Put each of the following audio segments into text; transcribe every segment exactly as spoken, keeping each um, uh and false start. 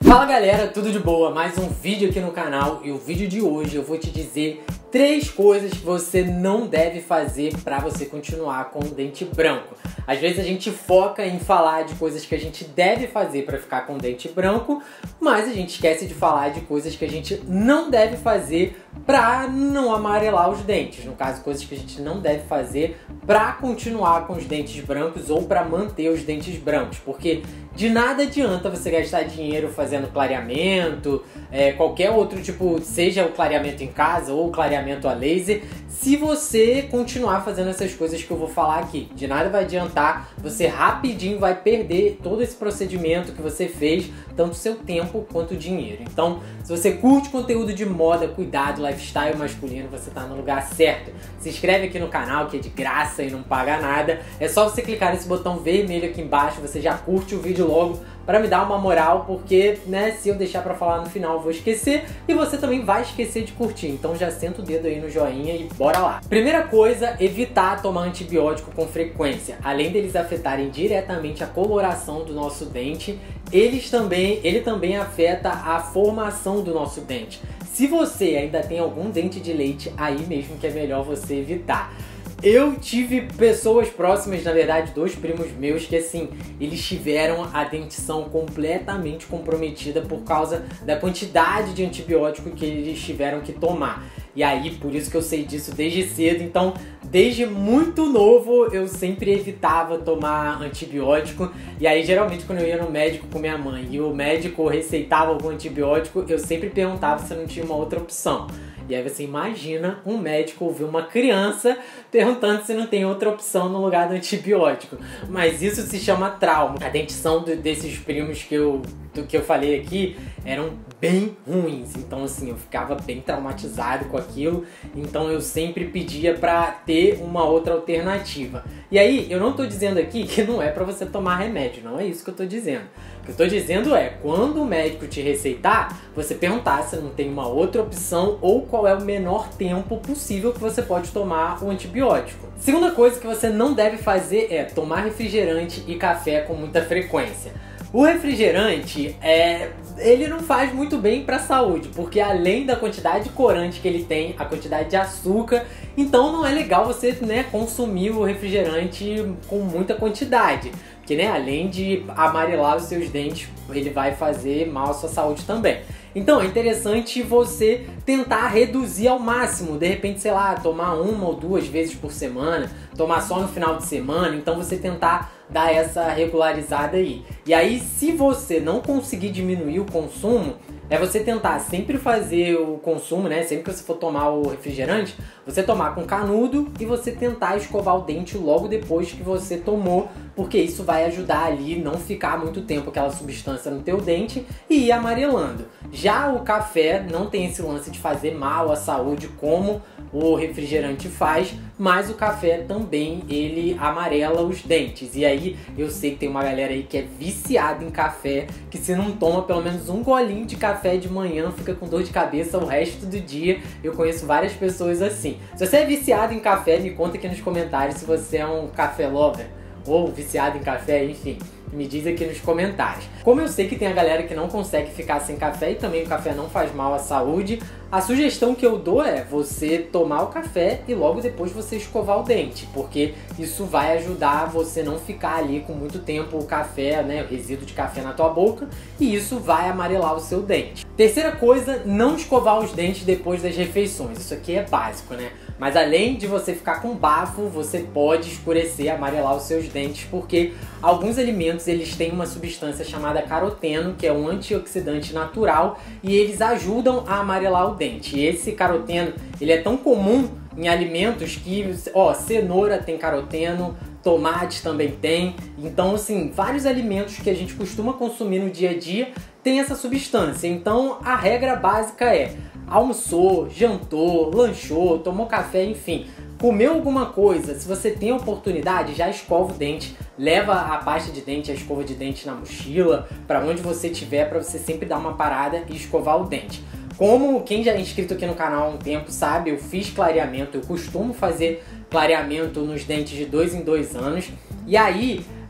Fala galera, tudo de boa? Mais um vídeo aqui no canal e o vídeo de hoje eu vou te dizer três coisas que você não deve fazer para você continuar com o dente branco. Às vezes a gente foca em falar de coisas que a gente deve fazer para ficar com o dente branco, mas a gente esquece de falar de coisas que a gente não deve fazer para não amarelar os dentes. No caso, coisas que a gente não deve fazer para continuar com os dentes brancos ou para manter os dentes brancos, porque de nada adianta você gastar dinheiro fazendo clareamento, é, qualquer outro tipo, seja o clareamento em casa ou o clareamento a laser, se você continuar fazendo essas coisas que eu vou falar aqui. De nada vai adiantar, você rapidinho vai perder todo esse procedimento que você fez, tanto seu tempo quanto dinheiro. Então, se você curte conteúdo de moda, cuidado, lifestyle masculino, você tá no lugar certo. Se inscreve aqui no canal, que é de graça e não paga nada. É só você clicar nesse botão vermelho aqui embaixo, você já curte o vídeo logo para me dar uma moral, porque, né, se eu deixar para falar no final eu vou esquecer e você também vai esquecer de curtir. Então já senta o dedo aí no joinha e bora lá. Primeira coisa, evitar tomar antibiótico com frequência. Além deles afetarem diretamente a coloração do nosso dente, eles também, ele também afeta a formação do nosso dente. Se você ainda tem algum dente de leite, aí mesmo que é melhor você evitar. Eu tive pessoas próximas, na verdade, dois primos meus, que assim, eles tiveram a dentição completamente comprometida por causa da quantidade de antibiótico que eles tiveram que tomar. E aí, por isso que eu sei disso desde cedo, então, desde muito novo, eu sempre evitava tomar antibiótico. E aí, geralmente, quando eu ia no médico com minha mãe e o médico receitava algum antibiótico, eu sempre perguntava se não tinha uma outra opção. E aí você imagina um médico ouvir uma criança perguntando se não tem outra opção no lugar do antibiótico. Mas isso se chama trauma. A dentição de, desses primos que eu, do que eu falei aqui eram bem ruins. Então assim, eu ficava bem traumatizado com aquilo. Então eu sempre pedia pra ter uma outra alternativa. E aí, eu não tô dizendo aqui que não é pra você tomar remédio. Não é isso que eu tô dizendo. O que eu tô dizendo é, quando o médico te receitar, você perguntar se não tem uma outra opção ou qual é o menor tempo possível que você pode tomar o antibiótico. Segunda coisa que você não deve fazer é tomar refrigerante e café com muita frequência. O refrigerante, é, ele não faz muito bem para a saúde, porque além da quantidade de corante que ele tem, a quantidade de açúcar, então não é legal você, né, consumir o refrigerante com muita quantidade. Que, né, além de amarelar os seus dentes, ele vai fazer mal à sua saúde também. Então é interessante você tentar reduzir ao máximo, de repente, sei lá, tomar uma ou duas vezes por semana, tomar só no final de semana, então você tentar dar essa regularizada aí. E aí, se você não conseguir diminuir o consumo, é você tentar sempre fazer o consumo, né? Sempre que você for tomar o refrigerante, você tomar com canudo e você tentar escovar o dente logo depois que você tomou, porque isso vai ajudar ali não ficar muito tempo aquela substância no teu dente e ir amarelando. Já o café não tem esse lance de fazer mal à saúde como o refrigerante faz, mas o café também, ele amarela os dentes. E aí, eu sei que tem uma galera aí que é viciada em café, que se não toma pelo menos um golinho de café de manhã, fica com dor de cabeça o resto do dia. Eu conheço várias pessoas assim. Se você é viciado em café, me conta aqui nos comentários se você é um café lover ou viciado em café, enfim. Me diz aqui nos comentários. Como eu sei que tem a galera que não consegue ficar sem café e também o café não faz mal à saúde, a sugestão que eu dou é você tomar o café e logo depois você escovar o dente, porque isso vai ajudar você não ficar ali com muito tempo o café, né, o resíduo de café na tua boca, e isso vai amarelar o seu dente. Terceira coisa, não escovar os dentes depois das refeições. Isso aqui é básico, né? Mas além de você ficar com bafo, você pode escurecer, amarelar os seus dentes, porque alguns alimentos eles têm uma substância chamada caroteno, que é um antioxidante natural, e eles ajudam a amarelar o dente. E esse caroteno, ele é tão comum em alimentos que, ó, cenoura tem caroteno, tomate também tem. Então, assim, vários alimentos que a gente costuma consumir no dia a dia tem essa substância. Então, a regra básica é: almoçou, jantou, lanchou, tomou café, enfim, comeu alguma coisa, se você tem a oportunidade, já escova o dente, leva a pasta de dente, a escova de dente na mochila, para onde você estiver, para você sempre dar uma parada e escovar o dente. Como quem já é inscrito aqui no canal há um tempo sabe, eu fiz clareamento, eu costumo fazer clareamento nos dentes de dois em dois anos, e aí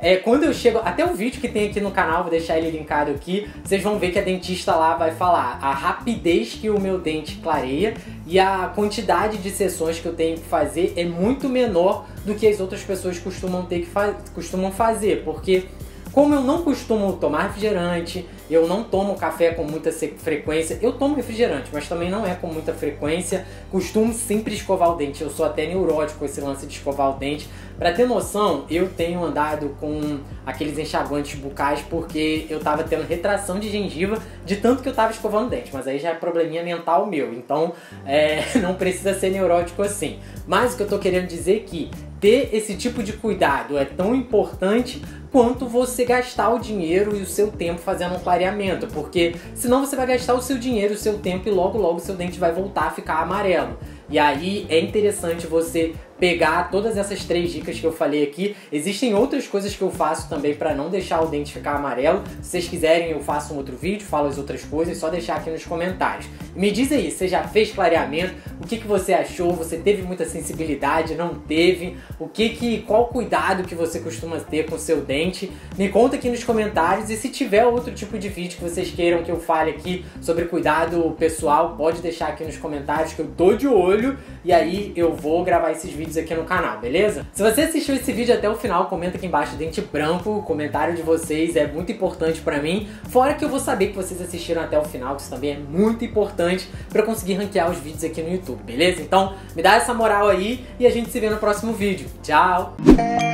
é, quando eu chego, até o vídeo que tem aqui no canal, vou deixar ele linkado aqui, vocês vão ver que a dentista lá vai falar a rapidez que o meu dente clareia e a quantidade de sessões que eu tenho que fazer é muito menor do que as outras pessoas costumam ter que fa costumam fazer, porque como eu não costumo tomar refrigerante, eu não tomo café com muita frequência, eu tomo refrigerante, mas também não é com muita frequência, costumo sempre escovar o dente, eu sou até neurótico com esse lance de escovar o dente. Pra ter noção, eu tenho andado com aqueles enxaguantes bucais porque eu tava tendo retração de gengiva de tanto que eu tava escovando o dente, mas aí já é probleminha mental meu, então é, não precisa ser neurótico assim. Mas o que eu tô querendo dizer é que ter esse tipo de cuidado é tão importante quanto você gastar o dinheiro e o seu tempo fazendo um clareamento, porque senão você vai gastar o seu dinheiro, o seu tempo e logo logo o seu dente vai voltar a ficar amarelo. E aí é interessante você pegar todas essas três dicas que eu falei aqui. Existem outras coisas que eu faço também para não deixar o dente ficar amarelo. Se vocês quiserem eu faço um outro vídeo, falo as outras coisas, é só deixar aqui nos comentários. Me diz aí, você já fez clareamento? O que, que você achou? Você teve muita sensibilidade? Não teve? O que que, qual cuidado que você costuma ter com o seu dente? Me conta aqui nos comentários, e se tiver outro tipo de vídeo que vocês queiram que eu fale aqui sobre cuidado pessoal, pode deixar aqui nos comentários que eu tô de olho, e aí eu vou gravar esses vídeos aqui no canal, beleza? Se você assistiu esse vídeo até o final, comenta aqui embaixo dente branco, o comentário de vocês é muito importante pra mim, fora que eu vou saber que vocês assistiram até o final, que isso também é muito importante pra eu conseguir ranquear os vídeos aqui no YouTube, beleza? Então me dá essa moral aí e a gente se vê no próximo vídeo. Tchau!